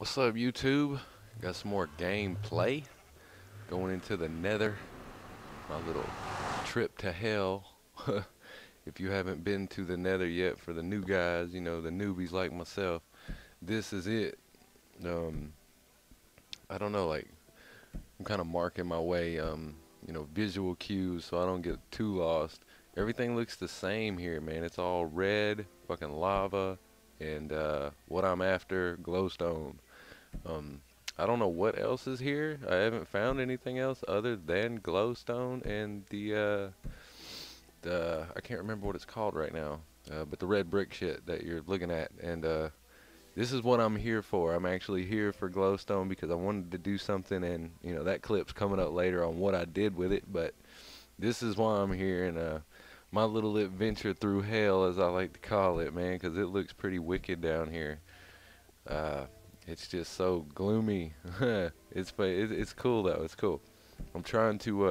What's up, YouTube? Got some more gameplay. Going into the nether. My little trip to hell. If you haven't been to the nether yet, for the new guys, the newbies like myself, this is it. Um, I don't know, like, I'm kind of marking my way, visual cues so I don't get too lost. Everything looks the same here, man. It's all red, fucking lava, and what I'm after, glowstone. Um, I don't know what else is here. I haven't found anything else other than glowstone and the I can't remember what it's called right now. But the red brick shit that you're looking at, and this is what I'm here for. I'm actually here for glowstone because I wanted to do something, and that clip's coming up later on what I did with it. But this is why I'm here, and my little adventure through hell, as I like to call it, man, because it looks pretty wicked down here. Uh, it's just so gloomy. It's cool though. It's cool. I'm trying to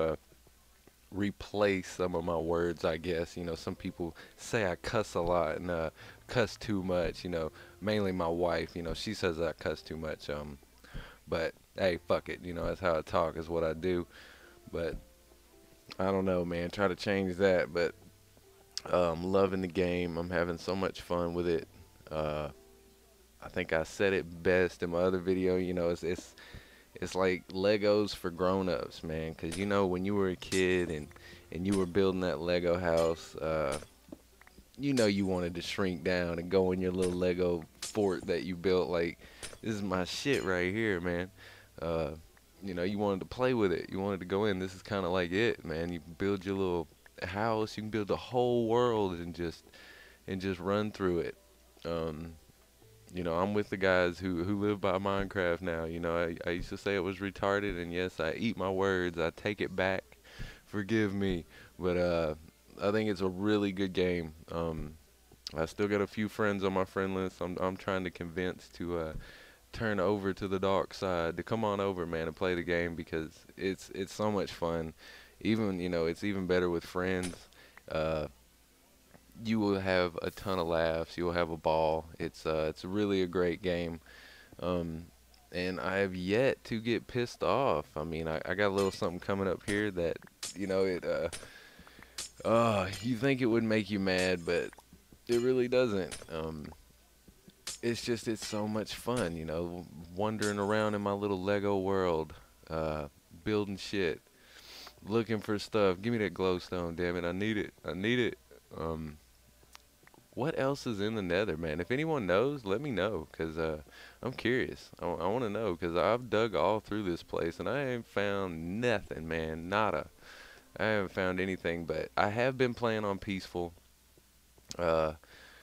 replace some of my words, I guess. Some people say I cuss a lot and cuss too much. Mainly my wife. She says I cuss too much. But hey, fuck it. That's how I talk. Is what I do. But I don't know, man. Try to change that. But I'm loving the game. I'm having so much fun with it. Uh, I think I said it best in my other video. It's like Legos for grown-ups, man. 'Cause when you were a kid and you were building that Lego house, you wanted to shrink down and go in your little Lego fort that you built. Like, this is my shit right here, man. Uh, you wanted to play with it. You wanted to go in. This is kind of like it, man. You build your little house. You can build the whole world and just run through it. Um, I'm with the guys who live by Minecraft now. I used to say it was retarded, and yes, I eat my words. I take it back. Forgive me. But I think it's a really good game. I still got a few friends on my friend list. I'm trying to convince to turn over to the dark side, to come on over, man, and play the game because it's so much fun. Even, it's even better with friends. Uh, you will have a ton of laughs. You will have a ball. It's really a great game. Um, and I have yet to get pissed off. I mean, I got a little something coming up here that it you think it would make you mad, but it really doesn't. It's so much fun, wandering around in my little Lego world, building shit, looking for stuff. Give me that glowstone, damn it! I need it. I need it. Um, What else is in the nether, man? If anyone knows, let me know, 'cause I'm curious. I want to know, 'cause I've dug all through this place and I ain't found nothing, man. Nada. I haven't found anything, but I have been playing on peaceful. Uh,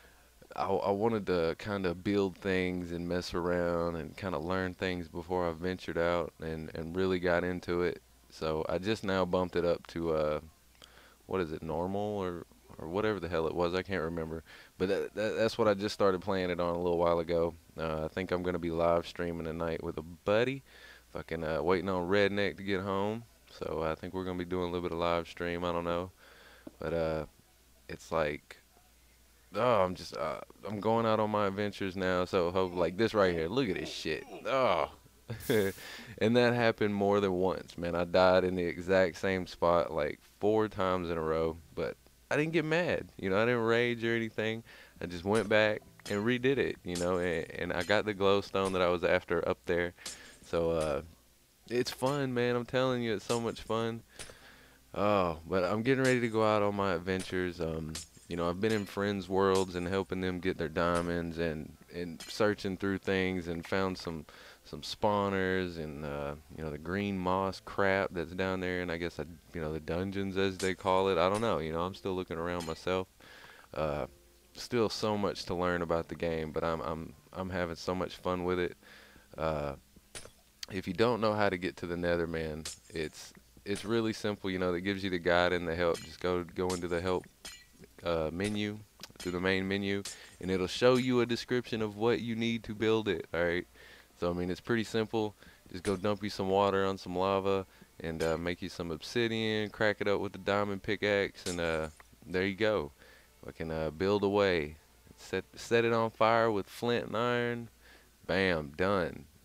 I wanted to kind of build things and mess around and kind of learn things before I ventured out and really got into it. So I just now bumped it up to what is it, normal or whatever the hell it was. I can't remember. But that's what I just started playing it on a little while ago. I think I'm gonna be live streaming tonight with a buddy. Fucking waiting on Redneck to get home. So I think we're gonna be doing a little bit of live stream. I don't know, but it's like, oh, I'm going out on my adventures now. So hope like this right here. Look at this shit. Oh. And that happened more than once, man. I died in the exact same spot like 4 times in a row, but I didn't get mad. I didn't rage or anything. I just went back and redid it, and I got the glowstone that I was after up there. So it's fun, man. I'm telling you, it's so much fun. Oh, but I'm getting ready to go out on my adventures. I've been in friends' worlds and helping them get their diamonds and searching through things and found some spawners and the green moss crap that's down there, and I guess the dungeons as they call it. I don't know. I'm still looking around myself. Uh, Still so much to learn about the game, but I'm having so much fun with it. Uh, if you don't know how to get to the Nether, man, it's really simple. That gives you the guide and the help. Just go into the help menu, to the main menu, and it'll show you a description of what you need to build it. All right. So I mean, it's pretty simple. Just go dump you some water on some lava and make you some obsidian. Crack it up with the diamond pickaxe, and there you go. I can build away. Set it on fire with flint and iron. Bam, done.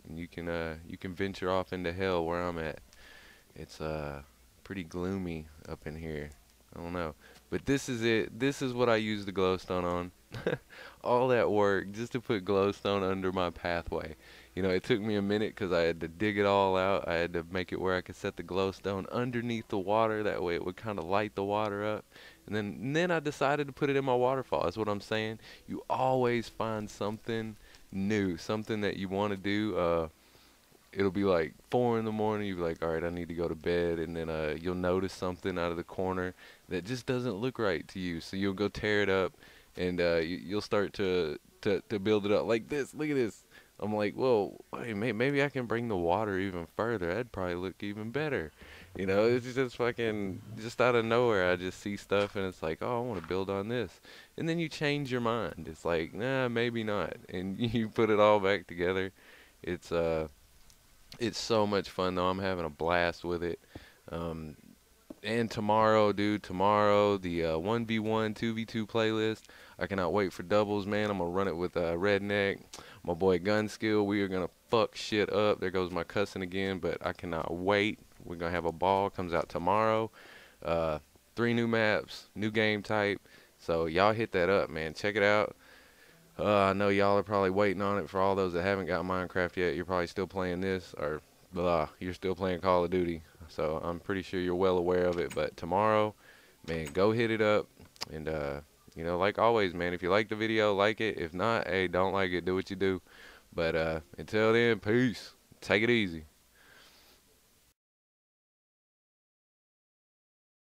and you can venture off into hell where I'm at. It's pretty gloomy up in here. I don't know. But this is it. This is what I use the glowstone on. All that work just to put glowstone under my pathway. You know, it took me a minute because I had to dig it all out. I had to make it where I could set the glowstone underneath the water. That way it would kind of light the water up. And then I decided to put it in my waterfall. That's what I'm saying. You always find something new, something that you want to do. It'll be like 4 in the morning. You'll be like, all right, I need to go to bed. And then you'll notice something out of the corner that just doesn't look right to you. So you'll go tear it up, and you'll start to build it up like this. Look at this. I'm like, well, hey, maybe I can bring the water even further. That'd probably look even better. You know, it's just fucking, just out of nowhere. I just see stuff, and it's like, oh, I want to build on this. And then you change your mind. It's like, nah, maybe not. And you put it all back together. It's it's so much fun though. I'm having a blast with it. Um, and tomorrow, dude, tomorrow the 1v1, 2v2 playlist. I cannot wait for doubles, man. I'm gonna run it with Redneck, my boy Gunskill. We are gonna fuck shit up. There goes my cussing again, but I cannot wait. We're gonna have a ball. Comes out tomorrow. Uh, 3 new maps, new game type. So y'all hit that up, man. Check it out. I know y'all are probably waiting on it. For all those that haven't got Minecraft yet, you're probably still playing this, or blah, you're still playing Call of Duty. So I'm pretty sure you're well aware of it. But tomorrow, man, go hit it up. And, you know, like always, man, if you like the video, like it. If not, hey, don't like it, do what you do. But until then, peace. Take it easy.